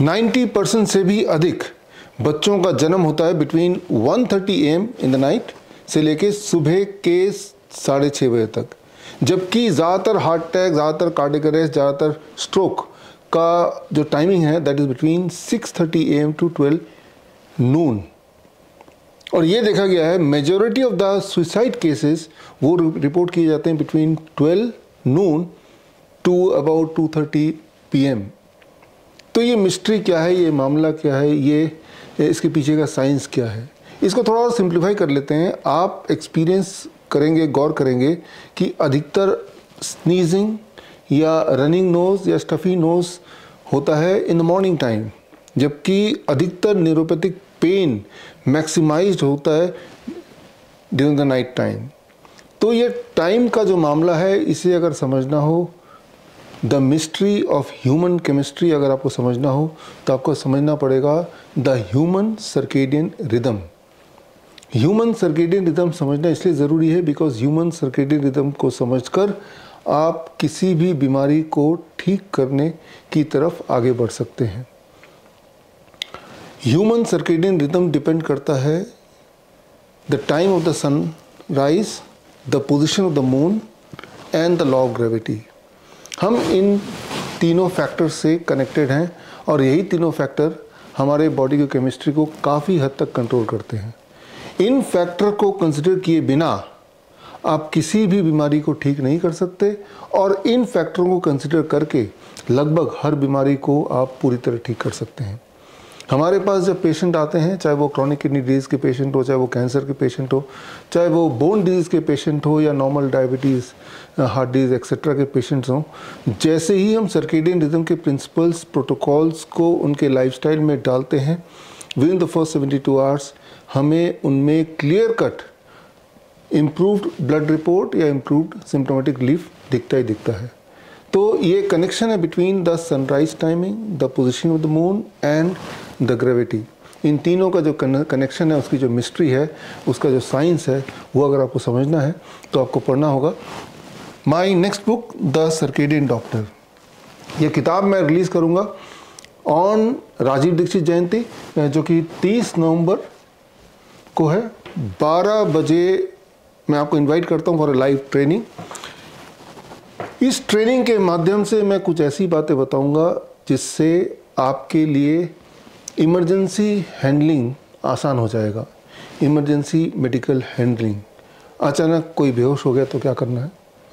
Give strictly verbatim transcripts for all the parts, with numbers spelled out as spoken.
नब्बे परसेंट से भी अधिक बच्चों का जन्म होता है between one thirty A M in the night से लेके सुबह के साढ़े छः बजे तक, जबकि ज़्यादातर हार्ट अटैक, ज़्यादातर कार्डियक अरेस्ट, ज़्यादातर स्ट्रोक का जो टाइमिंग है that is between six thirty A M to twelve noon. और ये देखा गया है majority of the suicide cases वो रिपोर्ट किए जाते हैं between twelve noon to about two thirty P M. तो ये मिस्ट्री क्या है, ये मामला क्या है, ये इसके पीछे का साइंस क्या है, इसको थोड़ा और सिंप्लीफाई कर लेते हैं। आप एक्सपीरियंस करेंगे, गौर करेंगे कि अधिकतर स्नीजिंग या रनिंग नोज़ या स्टफ़ी नोज़ होता है इन द मॉर्निंग टाइम, जबकि अधिकतर न्यूरोपैथिक पेन मैक्सिमाइज्ड होता है ड्यूरिंग द नाइट टाइम। तो ये टाइम का जो मामला है इसे अगर समझना हो, the mystery of human chemistry अगर आपको समझना हो तो आपको समझना पड़ेगा the human circadian rhythm. Human circadian rhythm समझना इसलिए ज़रूरी है बिकॉज ह्यूमन सर्केडियन रिदम को समझकर आप किसी भी बीमारी को ठीक करने की तरफ आगे बढ़ सकते हैं। ह्यूमन सर्केडियन रिदम डिपेंड करता है the time of the sunrise, the position of the moon and the law of gravity. हम इन तीनों फैक्टर से कनेक्टेड हैं और यही तीनों फैक्टर हमारे बॉडी की केमिस्ट्री को काफ़ी हद तक कंट्रोल करते हैं। इन फैक्टर को कंसिडर किए बिना आप किसी भी बीमारी को ठीक नहीं कर सकते और इन फैक्टरों को कंसिडर करके लगभग हर बीमारी को आप पूरी तरह ठीक कर सकते हैं। हमारे पास जब पेशेंट आते हैं, चाहे वो क्रॉनिक किडनी डिजीज़ के पेशेंट हो, चाहे वो कैंसर के पेशेंट हो, चाहे वो बोन डिजीज़ के पेशेंट हो या normal diabetes, heart disease etcetera के पेशेंट्स हों, जैसे ही हम सर्केडियन रिदम के प्रिंसिपल्स, प्रोटोकॉल्स को उनके लाइफस्टाइल में डालते हैं, within the first seventy two hours हमें उनमें clear cut improved blood report या इम्प्रूव्ड सिम्टोमेटिक रिलीफ दिखता ही दिखता है। तो ये कनेक्शन है between the sunrise timing, the position of the moon and the gravity. इन तीनों का जो कनेक्शन है, उसकी जो मिस्ट्री है, उसका जो साइंस है, वो अगर आपको समझना है तो आपको पढ़ना होगा my next book the circadian doctor. ये किताब मैं रिलीज़ करूँगा ऑन राजीव दीक्षित जयंती, जो कि तीस नवंबर को है। बारह बजे मैं आपको इनवाइट करता हूँ फॉर ए लाइव ट्रेनिंग। इस ट्रेनिंग के माध्यम से मैं कुछ ऐसी बातें बताऊंगा जिससे आपके लिए इमरजेंसी हैंडलिंग आसान हो जाएगा। इमरजेंसी मेडिकल हैंडलिंग, अचानक कोई बेहोश हो गया तो क्या करना है,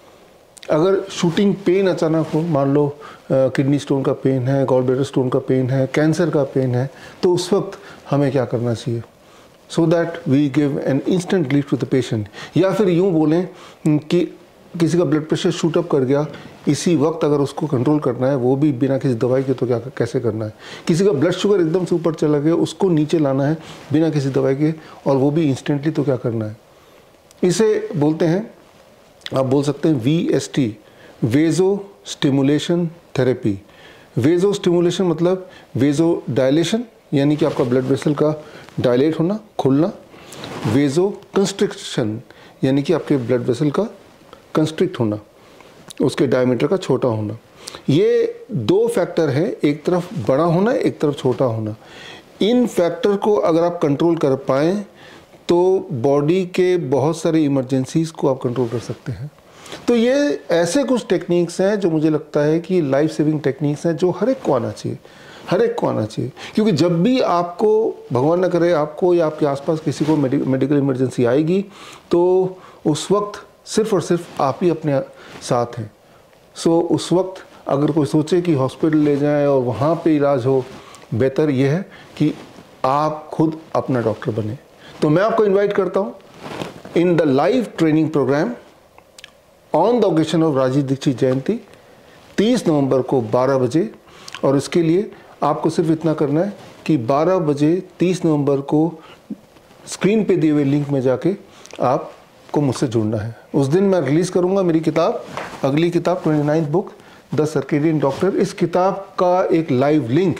अगर शूटिंग पेन अचानक हो, मान लो किडनी स्टोन का पेन है, गॉल ब्लैडर स्टोन का पेन है, कैंसर का पेन है, तो उस वक्त हमें क्या करना चाहिए so that we give an instant relief to the patient. या फिर यूँ बोलें कि किसी का ब्लड प्रेशर शूट अप कर गया, इसी वक्त अगर उसको कंट्रोल करना है, वो भी बिना किसी दवाई के, तो क्या कैसे करना है। किसी का ब्लड शुगर एकदम से ऊपर चला गया, उसको नीचे लाना है बिना किसी दवाई के, और वो भी इंस्टेंटली, तो क्या करना है। इसे बोलते हैं, आप बोल सकते हैं V S T, vago stimulation therapy. Vago stimulation मतलब वेजो डायलेशन, यानी कि आपका ब्लड वेसल का डायलेट होना, खुलना। वेजो कंस्ट्रिक्शन, यानी कि आपके ब्लड वेसल का कंस्ट्रिक्ट होना, उसके डायमीटर का छोटा होना। ये दो फैक्टर हैं, एक तरफ बड़ा होना, एक तरफ छोटा होना। इन फैक्टर को अगर आप कंट्रोल कर पाएँ तो बॉडी के बहुत सारे इमरजेंसीज़ को आप कंट्रोल कर सकते हैं। तो ये ऐसे कुछ टेक्निक्स हैं जो मुझे लगता है कि लाइफ सेविंग टेक्निक्स हैं, जो हर एक को आना चाहिए, हर एक को आना चाहिए। क्योंकि जब भी आपको, भगवान न करे, आपको या आपके आसपास किसी को मेडिकल इमरजेंसी आएगी, तो उस वक्त सिर्फ और सिर्फ आप ही अपने साथ हैं। सो उस वक्त अगर कोई सोचे कि हॉस्पिटल ले जाएं और वहाँ पे इलाज हो, बेहतर ये है कि आप खुद अपना डॉक्टर बने। तो मैं आपको इनवाइट करता हूँ in the live training program on the occasion of Rajiv Dixit जयंती, तीस नवंबर को बारह बजे। और इसके लिए आपको सिर्फ इतना करना है कि बारह बजे तीस नवंबर को स्क्रीन पे दिए हुए लिंक में जाके आपको मुझसे जुड़ना है। उस दिन मैं रिलीज़ करूँगा मेरी किताब, अगली किताब twenty ninth book the circadian doctor. इस किताब का एक लाइव लिंक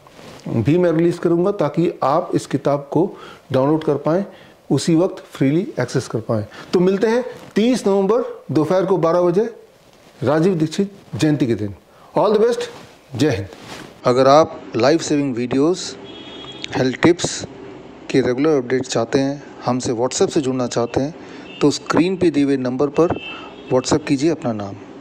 भी मैं रिलीज़ करूँगा ताकि आप इस किताब को डाउनलोड कर पाएँ, उसी वक्त फ्रीली एक्सेस कर पाएँ। तो मिलते हैं तीस नवंबर दोपहर को बारह बजे राजीव दीक्षित जयंती के दिन। ऑल द बेस्ट, जय हिंद। अगर आप life saving videos, health tips के रेगुलर अपडेट चाहते हैं, हमसे व्हाट्सएप से जुड़ना चाहते हैं, तो स्क्रीन पे दिए हुए नंबर पर व्हाट्सएप कीजिए अपना नाम।